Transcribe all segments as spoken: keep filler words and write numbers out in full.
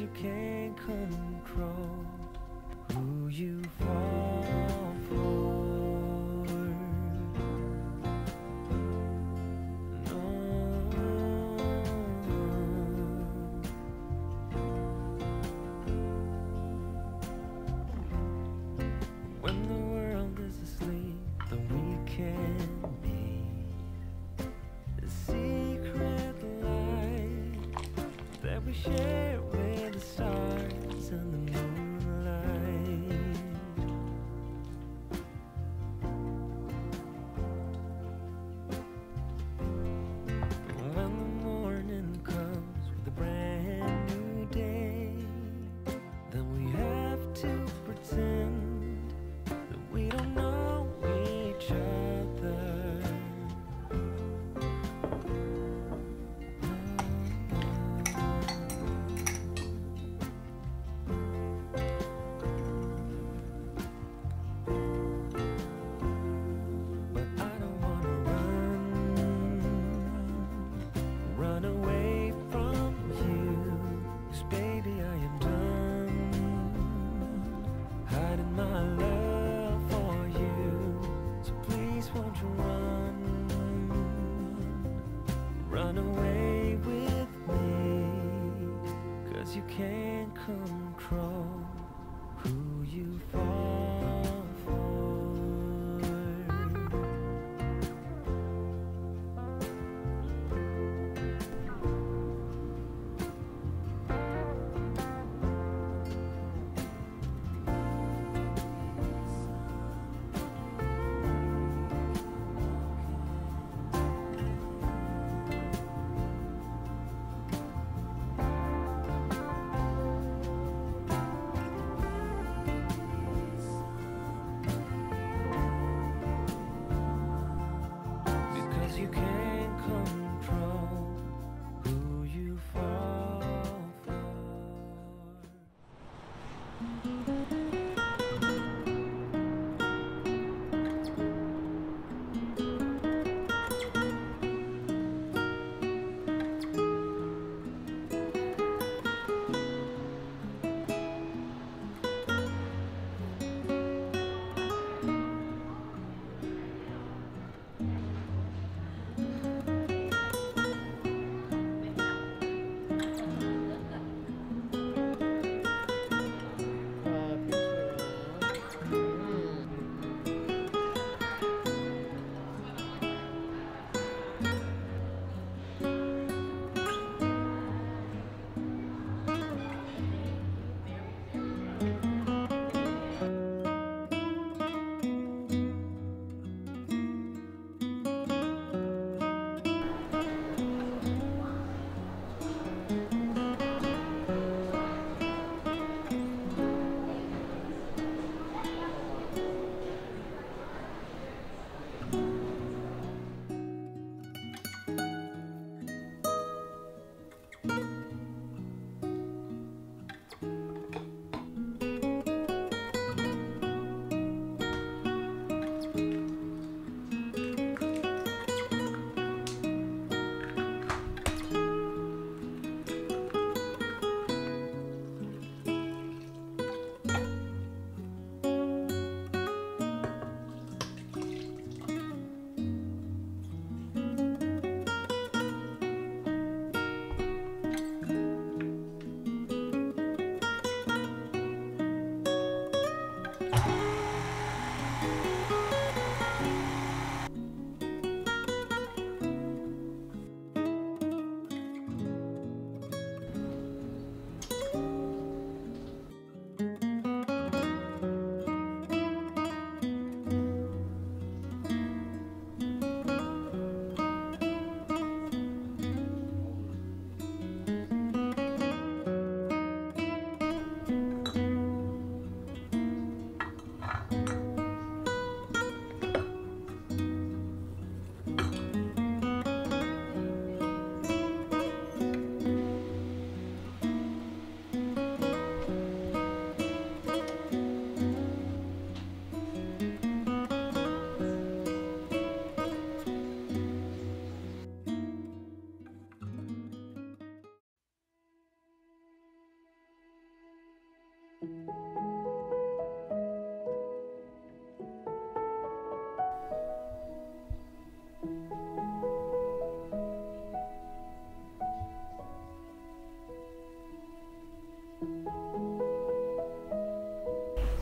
you can't control who you fall for. No. When the world is asleep, then we can be the secret light that we share with the stars and the moonlight. When the morning comes with a brand new day, then we have to pretend that we don't know each other. But I don't wanna run, run away from you, 'cause baby I am done hiding my love for you. So please won't you run, run away with me, 'cause you can't control who you fall for.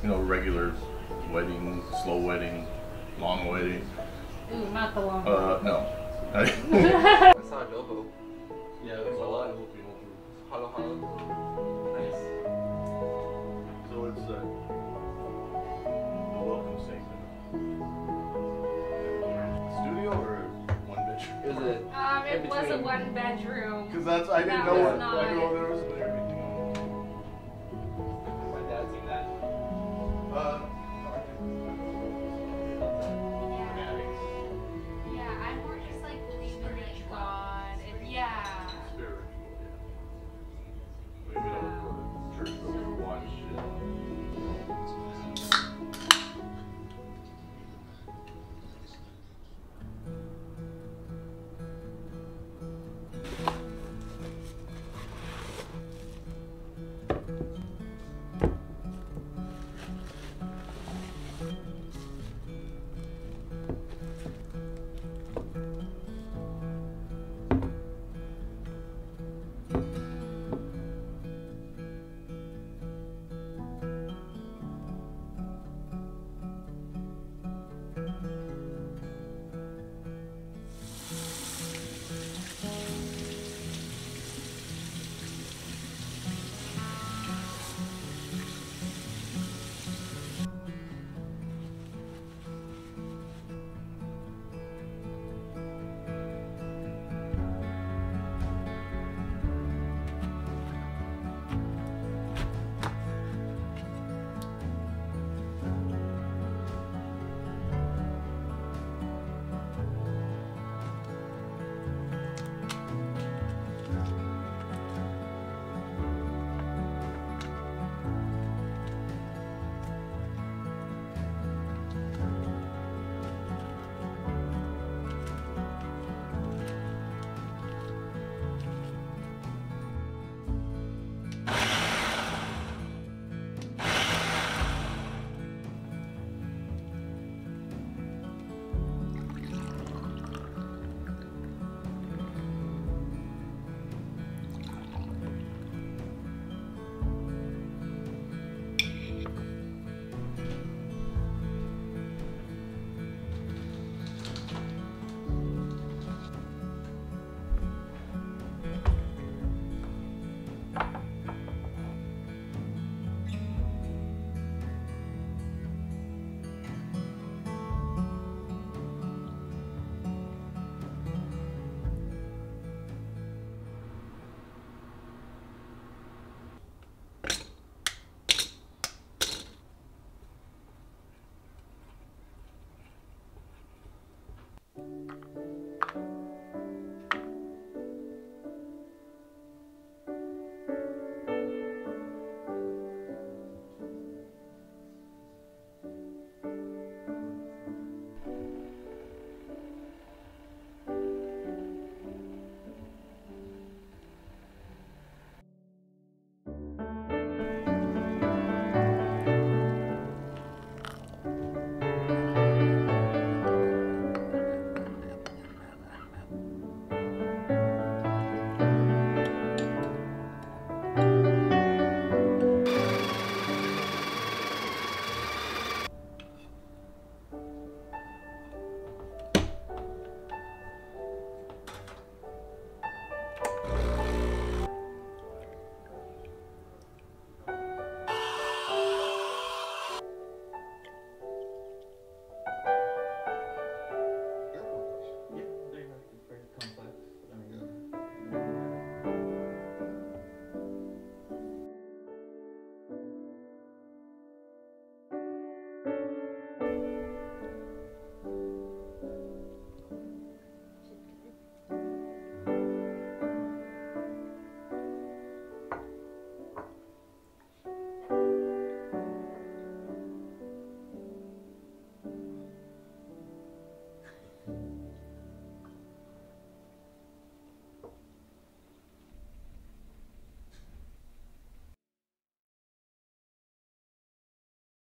know, regular wedding, slow wedding, long wedding. Ooh, not the long Uh, one. no. I saw adobo. Yeah, there's a lot. Halo halo. Nice. So it's uh, a welcome statement. Studio or one bedroom? Is it? Um, it in was a between? one bedroom. Because that's I didn't That know was what not- I didn't know there was everything. My dad seen that. Uh,